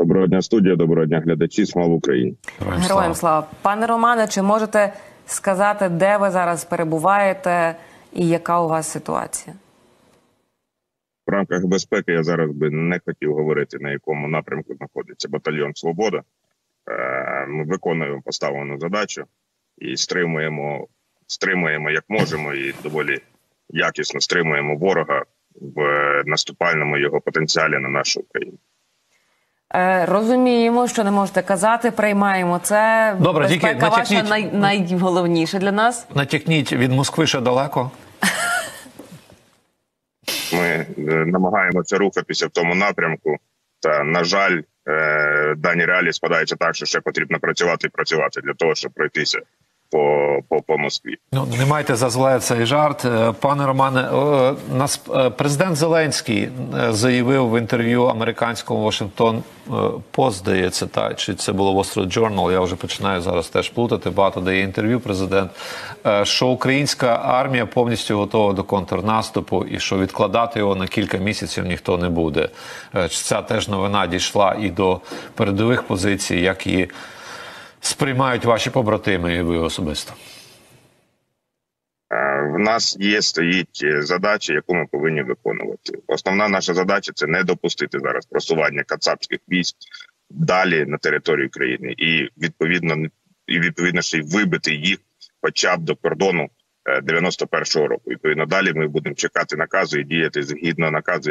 Доброго дня, студія, доброго дня, глядачі. Слава Україні! Героям слава! Пане Романе, чи можете сказати, де ви зараз перебуваєте і яка у вас ситуація? В рамках безпеки я зараз би не хотів говорити, на якому напрямку знаходиться батальйон «Свобода». Ми виконуємо поставлену задачу і стримуємо як можемо, і доволі якісно стримуємо ворога в наступальному його потенціалі на нашу Україну. Розуміємо, що не можете казати, приймаємо це. Добре, безпека ваша найголовніше для нас. Натякніть, від Москви ще далеко? Ми намагаємося рухатися в тому напрямку, та, на жаль, дані реалії складаються так, що ще потрібно працювати і працювати для того, щоб пройтися по Москві. Ну, не майте за зле цей жарт. Пане Романе, президент Зеленський заявив в інтерв'ю американському Washington Post, здається, чи це було Wall Street Journal, я вже починаю зараз теж плутати, багато дає інтерв'ю президент, що українська армія повністю готова до контрнаступу і що відкладати його на кілька місяців ніхто не буде. Чи ця теж новина дійшла і до передових позицій, як її сприймають ваші побратими і ви особисто? В нас стоїть задача, яку ми повинні виконувати. Основна наша задача – це не допустити зараз просування кацапських військ далі на територію країни. І відповідно ще й вибити їх хоча б до кордону 91-го року. Відповідно, далі ми будемо чекати наказу і діяти згідно наказу,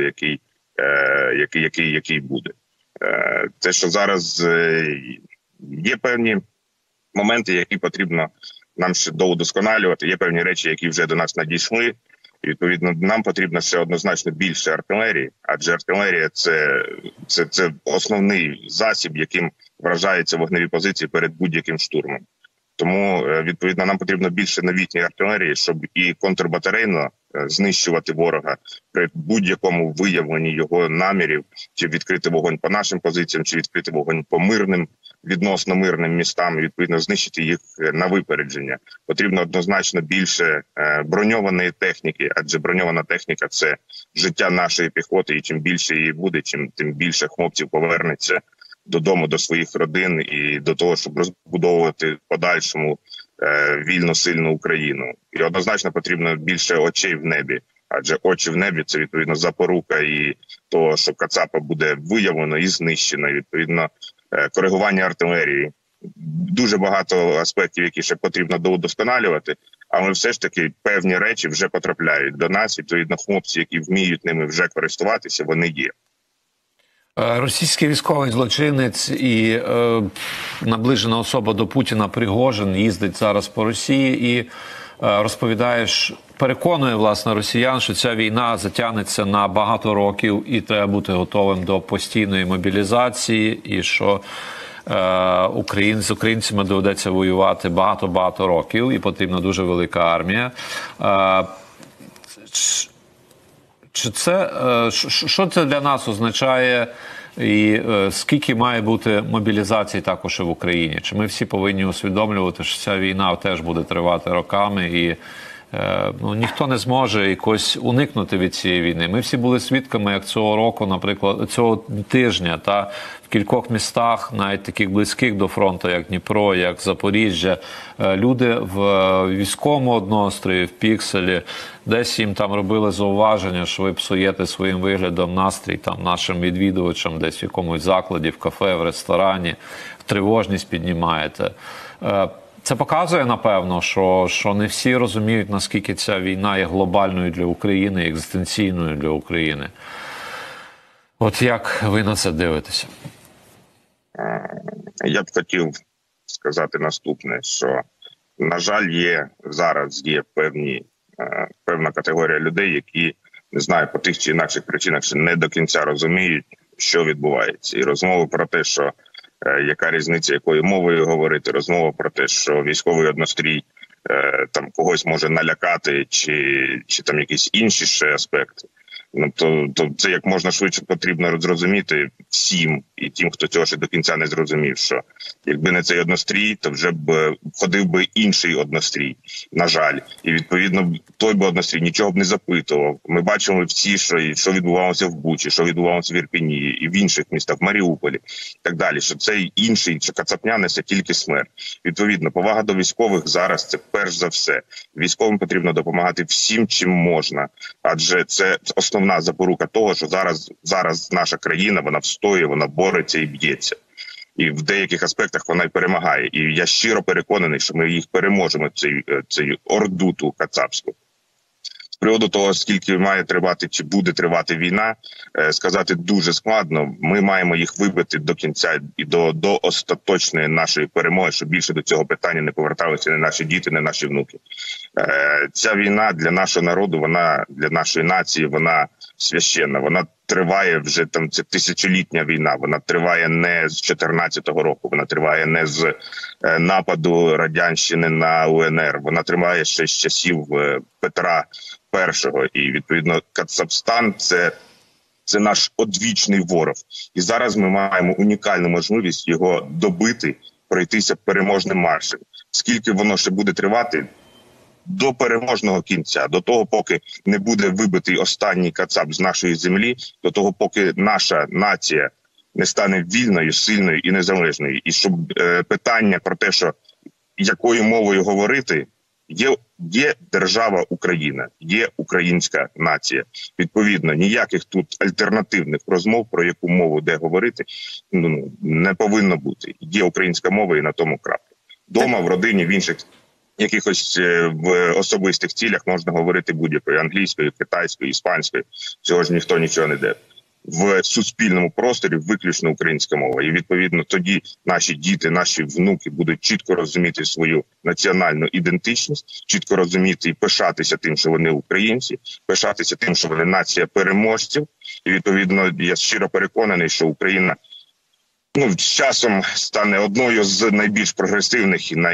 який буде. Те, що зараз є певні моменти, які потрібно нам ще доудосконалювати, є певні речі, які вже до нас надійшли. І, відповідно, нам потрібно ще однозначно більше артилерії, адже артилерія – це основний засіб, яким вражаються вогневі позиції перед будь-яким штурмом. Тому, відповідно, нам потрібно більше новітньої артилерії, щоб і контрбатарейно знищувати ворога при будь-якому виявленні його намірів, чи відкрити вогонь по нашим позиціям, чи відкрити вогонь по відносно мирним містам, і, відповідно, знищити їх на випередження. Потрібно однозначно більше броньованої техніки, адже броньована техніка – це життя нашої піхоти, і чим більше її буде, тим більше хлопців повернеться додому, до своїх родин і до того, щоб розбудовувати в подальшому вільну, сильну Україну. І однозначно потрібно більше очей в небі, адже очі в небі – це, відповідно, запорука і того, що кацапа буде виявлено і знищено, і, відповідно, коригування артилерії. Дуже багато аспектів, які ще потрібно доудосконалювати, але все ж таки певні речі вже потрапляють до нас, і, відповідно, хлопці, які вміють ними вже користуватися, вони є. Російський військовий злочинець і наближена особа до Путіна Пригожин їздить зараз по Росії і переконує, власне, росіян, що ця війна затягнеться на багато років і треба бути готовим до постійної мобілізації, і що з українцями доведеться воювати багато-багато років і потрібна дуже велика армія. Що це для нас означає і скільки має бути мобілізації також і в Україні? Чи ми всі повинні усвідомлювати, що ця війна теж буде тривати роками і ніхто не зможе якось уникнути від цієї війни? Ми всі були свідками, як цього року, наприклад, цього тижня, в кількох містах, навіть таких близьких до фронту, як Дніпро, як Запоріжжя, люди в військовому однострої, в Пікселі, десь їм там робили зауваження, що ви псуєте своїм виглядом настрій нашим відвідувачам десь в якомусь закладі, в кафе, в ресторані, тривожність піднімаєте. Це показує, напевно, що не всі розуміють, наскільки ця війна є глобальною для України, екзистенційною для України. От як ви на це дивитеся? Я б хотів сказати наступне, що, на жаль, зараз є певна категорія людей, які, не знаю, по тих чи інакших причинах ще не до кінця розуміють, що відбувається. І розмови про те, що яка різниця, якою мовою говорити, розмова про те, що військовий однострій там когось може налякати, чи там якісь інші ще аспекти. То це як можна швидше потрібно зрозуміти всім, і тим, хто цього ще до кінця не зрозумів, що якби не цей однострій, то вже б ходив би інший однострій, на жаль. І, відповідно, той би однострій нічого б не запитував. Ми бачимо всі, що відбувалося в Бучі, що відбувалося в Ірпені і в інших містах, в Маріуполі і так далі, що цей інший, що кацапня несе тільки смерть. Відповідно, повага до військових зараз – це перш за все. Військовим потрібно допомагати всім, чим можна, адже це основна запорука того, що зараз наша країна, вона встоює, вона бореться і б'ється. І в деяких аспектах вона й перемагає. І я щиро переконаний, що ми їх переможемо, цю орду ту кацапську. З приводу того, скільки має тривати чи буде тривати війна, сказати дуже складно. Ми маємо їх вибити до кінця і до остаточної нашої перемоги, щоб більше до цього питання не поверталися не наші діти, не наші внуки. Ця війна для нашого народу, вона для нашої нації, вона священна. Вона триває вже там, це тисячолітня війна. Вона триває не з 14-го року, вона триває не з нападу Радянщини на УНР. Вона триває ще з часів Петра І. І, відповідно, Кацапстан – це наш одвічний ворог. І зараз ми маємо унікальну можливість його добити, пройтися переможним маршем. Скільки воно ще буде тривати? До переможного кінця, до того, поки не буде вибитий останній кацап з нашої землі, до того, поки наша нація не стане вільною, сильною і незалежною. І щоб питання про те, що якою мовою говорити, є держава Україна, є українська нація. Відповідно, ніяких тут альтернативних розмов, про яку мову де говорити, не повинно бути. Є українська мова і на тому крапка. Дома, в родині, в інших якихось в особистих цілях можна говорити будь-якою: англійською, китайською, іспанською. Цього ж ніхто нічого не де. В суспільному просторі виключно українська мова. І, відповідно, тоді наші діти, наші внуки будуть чітко розуміти свою національну ідентичність, чітко розуміти і пишатися тим, що вони українці, пишатися тим, що вони нація переможців. І, відповідно, я щиро переконаний, що Україна з часом стане одною з найбільш прогресивних і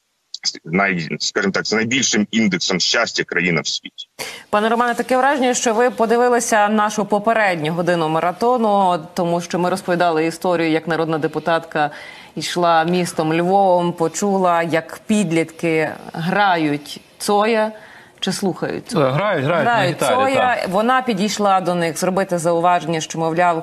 скажімо так, з найбільшим індексом щастя країна в світі. Пане Романе, таке враження, що ви подивилися нашу попередню годину маратону, тому що ми розповідали історію, як народна депутатка йшла містом Львовом, почула, як підлітки грають Цоя, чи слухають Цоя? Грають на гітарі, Цоя. так. Вона підійшла до них зробити зауваження, що, мовляв,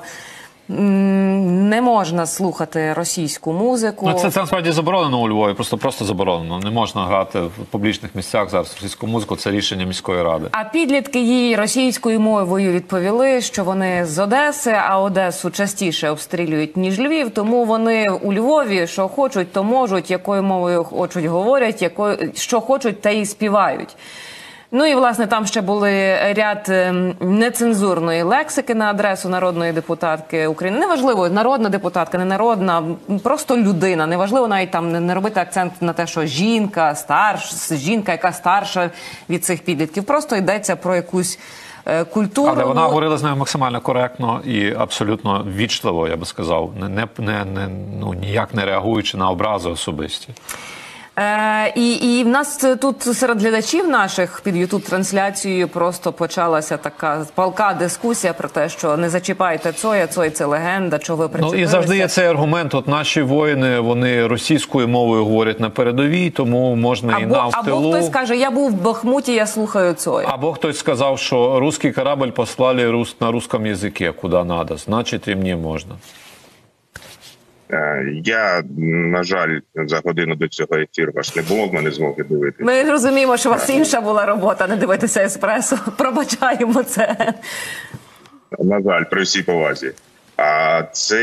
не можна слухати російську музику. Це насправді заборонено у Львові, просто заборонено. Не можна грати в публічних місцях зараз російську музику, це рішення міської ради. А підлітки їй російською мовою відповіли, що вони з Одеси, а Одесу частіше обстрілюють, ніж Львів, тому вони у Львові що хочуть, то можуть, якою мовою хочуть говорять, що хочуть, те і співають. Ну і, власне, там ще були ряд нецензурної лексики на адресу народної депутатки України. Неважливо, народна депутатка, не народна, просто людина. Неважливо навіть там не робити акцент на те, що жінка, жінка, яка старша від цих підлітків. Просто йдеться про якусь культуру. Але вона говорила з нею максимально коректно і абсолютно ввічливо, я би сказав, ніяк не реагуючи на образи особисті. І в нас тут серед глядачів наших під YouTube-трансляцією просто почалася така палка дискусія про те, що не зачіпайте Цоя, Цой – це легенда, чого ви причепилися. І завжди є цей аргумент, от наші воїни, вони російською мовою говорять на передовій, тому можна і нам в тилу. Або хтось каже, я був в Бахмуті, я слухаю Цоя. Або хтось сказав, що русский корабль послали на русском языке, куди надо, значить і мені можна. Я, на жаль, за годину до цього ефіру ваш не було, в мене змоги дивитися. Ми розуміємо, що у вас інша була робота, не дивитися «Еспресо». Пробачаємо це. На жаль, при всій повазі. А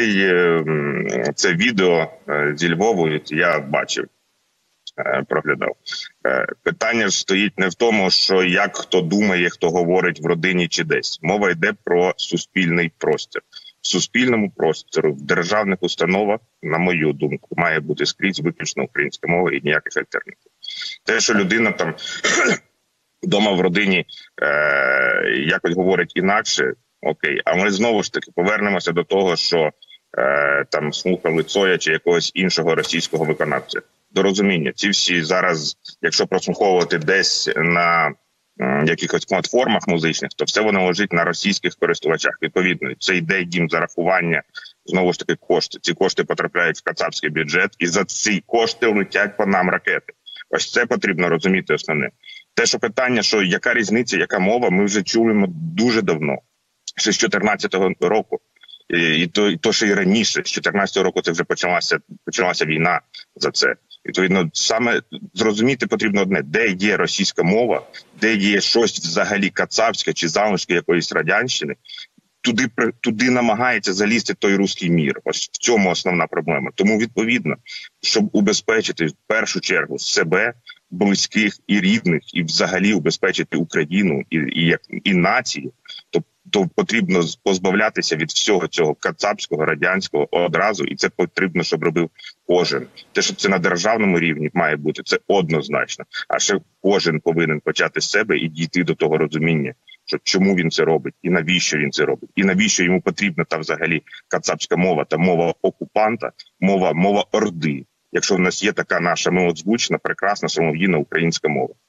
це відео зі Львову я бачив, проглядав. Питання ж стоїть не в тому, що як хто думає, хто говорить в родині чи десь. Мова йде про суспільний простір. В суспільному просторі, в державних установах, на мою думку, має бути скрізь виключно українська мова і ніяких альтернатив. Те, що людина там вдома в родині якось говорить інакше, окей. А ми знову ж таки повернемося до того, що там слухали Цоя чи якогось іншого російського виконавця. До розуміння, ці всі зараз, якщо прослуховувати десь на якихось платформах музичних, то все воно лежить на російських користувачах. Відповідно, це йде їм зарахування знову ж таки кошти. Ці кошти потрапляють в кацапський бюджет, і за ці кошти летять по нам ракети. Ось це потрібно розуміти основне. Те, що питання, що яка різниця, яка мова, ми вже чуємо дуже давно, ще з 2014 року. І то, що і раніше, з 2014 року це вже почалася війна за це. Відповідно, саме зрозуміти потрібно одне, де є російська мова, де є щось взагалі кацапське чи залишки якоїсь радянщини, туди намагається залізти той руський мір. Ось в цьому основна проблема. Тому, відповідно, щоб убезпечити в першу чергу себе, близьких і рідних, і взагалі убезпечити Україну і націю, то потрібно позбавлятися від всього цього кацапського, радянського одразу, і це потрібно, щоб робив кожен. Те, що це на державному рівні має бути, це однозначно. А ще кожен повинен почати з себе і дійти до того розуміння, що чому він це робить, і навіщо він це робить, і навіщо йому потрібна та взагалі кацапська мова та мова окупанта, мова Орди. Якщо в нас є така наша милозвучна, прекрасна, самовільна українська мова.